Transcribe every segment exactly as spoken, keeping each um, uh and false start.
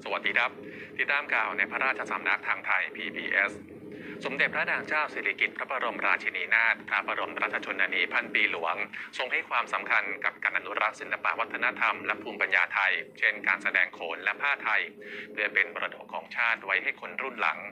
วัสดีครับติดตามข่าวในพระราชสำนักทางไทย พี บี เอส สมเด็จพระนางเจ้าสิริกิติ์พระบรมราชินีนาถพระบรมราชชนนีพันปีหลวงทรงให้ความสำคัญกับการอนุรักษ์ศิลปวัฒนธรรมและภูมิปัญญาไทยเช่นการแสดงโขนและผ้าไทยเพื่อเป็นมรดกของชาติไว้ให้คนรุ่นหลัง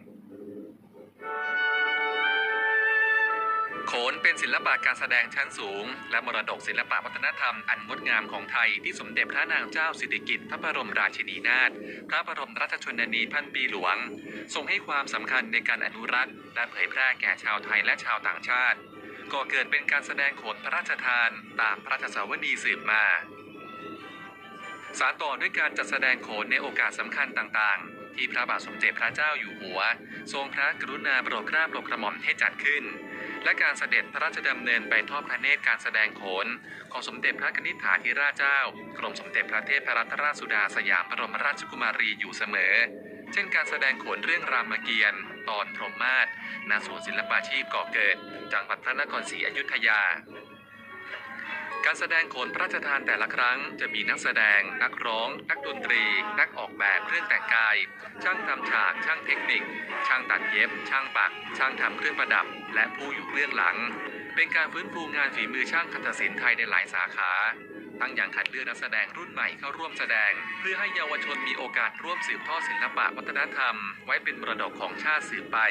โขนเป็นศิลปะการแสดงชั้นสูงและมรดกศิลปวัฒนธรรมอันงดงามของไทยที่สมเด็จพระนางเจ้าสิริกิติ์พระบรมราชินีนาถพระบรมราชชนนีพันปีหลวงทรงให้ความสำคัญในการอนุรักษ์และเผยแพร่แก่ชาวไทยและชาวต่างชาติก่อเกิดเป็นการแสดงโขนพระราชทานตามพระราชสาวนีสืบมาสานต่อด้วยการจัดแสดงโขนในโอกาสสำคัญต่างๆที่พระบาทสมเด็จพระเจ้าอยู่หัวทรงพระกรุณาโปรดเกล้าโปรดกระหม่อมให้จัดขึ้นและการเสด็จพระราชดำเนินไปทอดพระเนตรการแสดงโขนของสมเด็จพระนิธิถาธิราชเจ้ากรมสมเด็จพระเทพรัตนราชสุดาสยามบรมราชกุมารีอยู่เสมอเช่นการแสดงโขนเรื่องรามเกียรติ์ตอนพรหมมาศณศูนย์ศิลปาชีพก่อเกิดจังหวัดพระนครศรีอยุธยาการแสดงโขนพระราชทานแต่ละครั้งจะมีนักแสดงนักร้องนักดนตรีนักออกแบบเครื่องแต่งกายช่างทำฉากช่างเทคนิคช่างตัดเย็บช่างปักช่างทำเครื่องประดับและผู้อยู่เบื้องหลังเป็นการฟื้นฟูงานฝีมือช่างหัตถศิลป์ไทยในหลายสาขาทั้งอย่างคัดเลือกนักแสดงรุ่นใหม่เข้าร่วมแสดงเพื่อให้เยาวชนมีโอกาสร่วมสืบทอดศิลปะวัฒนธรรมไว้เป็นมรดกของชาติสืบไป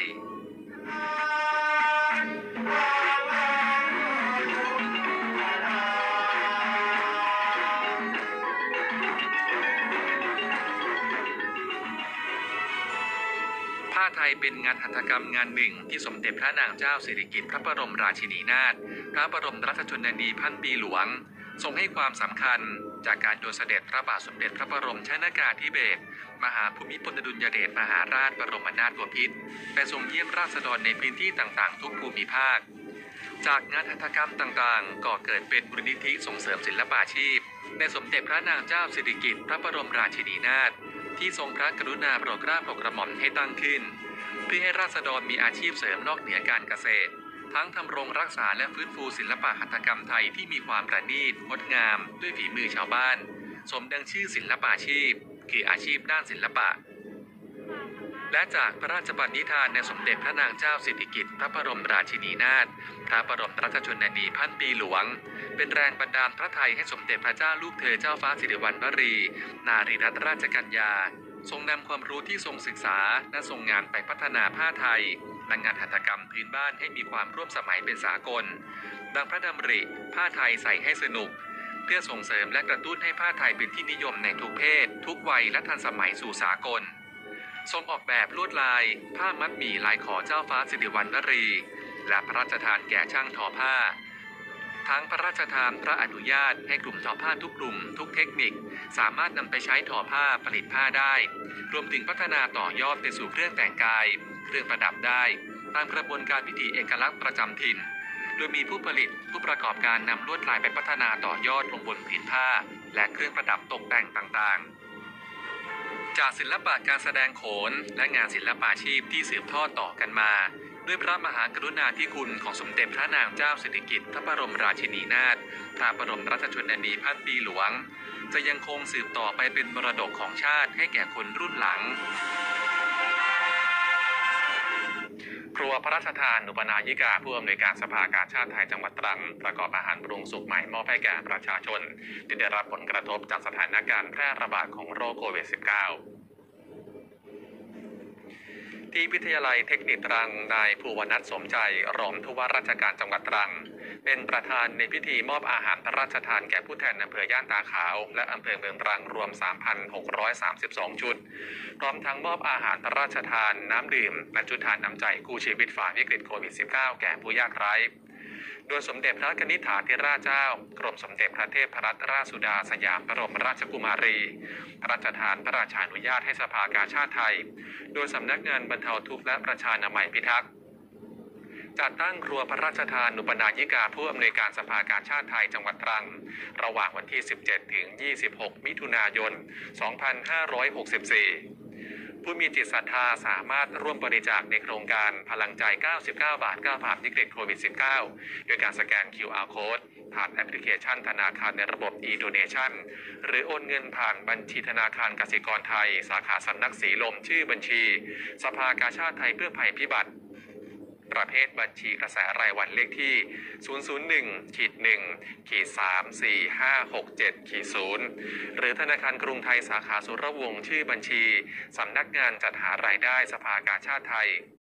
ผ้าไทยเป็นงานหัตถกรรมงานหนึ่งที่สมเด็จพระนางเจ้าสิริกิติ์พระบรมราชินีนาถพระบรมราชชนนีพันปีหลวงทรงให้ความสำคัญจากการโดยเสด็จพระบาทสมเด็จพระบรมชนกาธิเบศรมหาภูมิพลอดุลยเดชมหาราชบรมนาถบพิตรไปทรงเยี่ยมราษฎรในพื้นที่ต่างๆทุกภูมิภาคจากงานหัตถกรรมต่างๆก่อเกิดเป็นมูลนิธิส่งเสริมศิลปาชีพในสมเด็จพระนางเจ้าสิริกิติ์พระบรมราชินีนาถที่ทรงพระกรุณาโปรดเกล้าโปรดกระหม่อมให้ตั้งขึ้นเพื่อให้ราษฎรมีอาชีพเสริมนอกเหนือการเกษตรทั้งทำรงรักษาและฟื้นฟูศิลปะหัตถกรรมไทยที่มีความประณีตงดงามด้วยฝีมือชาวบ้านสมดังชื่อศิลปาชีพคืออาชีพด้านศิลปะและจากพระราชปณิธานในสมเด็จพระนางเจ้าสิริกิติ์พระบรมราชินีนาถพระบรมราชชนนีพันปีหลวงเป็นแรงบันดาลพระทัยให้สมเด็จพระเจ้าลูกเธอเจ้าฟ้าสิริวัณวรีนารีรัตนราชกัญญาทรงนำความรู้ที่ทรงศึกษาและทรงงานไปพัฒนาผ้าไทยและงานหัตถกรรมพื้นบ้านให้มีความร่วมสมัยเป็นสากลดังพระดำริผ้าไทยใส่ให้สนุกเพื่อส่งเสริมและกระตุ้นให้ผ้าไทยเป็นที่นิยมในทุกเพศทุกวัยและทันสมัยสู่สากลทรงออกแบบลวดลายผ้ามัดหมี่ลายขอเจ้าฟ้าสิริวัณวรีและพระราชทานแก่ช่างทอผ้าทั้งพระราชทานพระอนุญาตให้กลุ่มทอผ้าทุกกลุ่มทุกเทคนิคสามารถนำไปใช้ทอผ้าผลิตผ้าได้รวมถึงพัฒนาต่อยอดไปสู่เครื่องแต่งกายเครื่องประดับได้ตามกระบวนการพิธีเอกลักษณ์ประจำถิ่นโดยมีผู้ผลิตผู้ประกอบการนำลวดลายไปพัฒนาต่อยอดลงบนผืนผ้าและเครื่องประดับตกแต่งต่างๆจากศิลปะการแสดงโขนและงานศิลปาชีพที่สืบทอดต่อกันมาด้วยพระมหากรุณาธิคุณของสมเด็จพระนางเจ้าสิริกิติ์พระบรมราชินีนาถพระบรมราชชนนีพันปีหลวงจะยังคงสืบต่อไปเป็นมรดกของชาติให้แก่คนรุ่นหลังครัวพระราชทานอุปนายิกาผู้อำนวยการสภากาชาดไทยจังหวัดตรังประกอบอาหารปรุงสุกใหม่มอบให้แก่ประชาชนที่ได้รับผลกระทบจากสถานการณ์แพร่ระบาดของโรคโควิด สิบเก้า ที่วิทยาลัยเทคนิคตรังนายภูวนัทสมใจรองผู้ว่าราชการจังหวัดตรังเป็นประธานในพิธีมอบอาหารพระราชทานแก่ผู้แทนอำเภอย่านตาขาวและอำเภอเมืองตรังรวม สามพันหกร้อยสามสิบสอง ชุดพร้อมทั้งมอบอาหารพระราชทานน้ำดื่มและชุดทานน้ำใจกู้ชีวิตฝ่าวิกฤตโควิด สิบเก้า แก่ผู้ยากไร้โดยสมเด็จพระนิธิถาธิราชเจ้ากรมสมเด็จพระเทพรัตนราชสุดาสยามบรมราชกุมารีพระราชทานพระราชานุญาตให้สภากาชาดไทยโดยสำนักงานบรรเทาทุกข์และประชานามัยพิทักษ์จัดตั้งครัวพระราชทานอุปนายิกาผู้อำนวยการสภากาชาดไทยจังหวัดตรังระหว่างวันที่ สิบเจ็ด ถึง ยี่สิบหก มิถุนายน สองพันห้าร้อยหกสิบสี่ ผู้มีจิตศรัทธาสามารถร่วมบริจาคในโครงการพลังใจ เก้าสิบเก้า บาท เก้า บาทวิกฤตโควิด สิบเก้า โดยการสแกน คิว อาร์ Code ผ่านแอปพลิเคชันธนาคารในระบบ e-donation หรือโอนเงินผ่านบัญชีธนาคารกสิกรไทยสาขาสำนักสีลมชื่อบัญชีสภากาชาติไทยเพื่อภัยพิบัติประเภทบัญชีกระแสรายวันเลขที่ ศูนย์ ศูนย์ หนึ่ง หนึ่ง สาม สี่ ห้า หก เจ็ด ศูนย์ หรือธนาคารกรุงไทยสาขาสุรวงศ์ชื่อบัญชีสำนักงานจัดหารายได้สภากาชาติไทย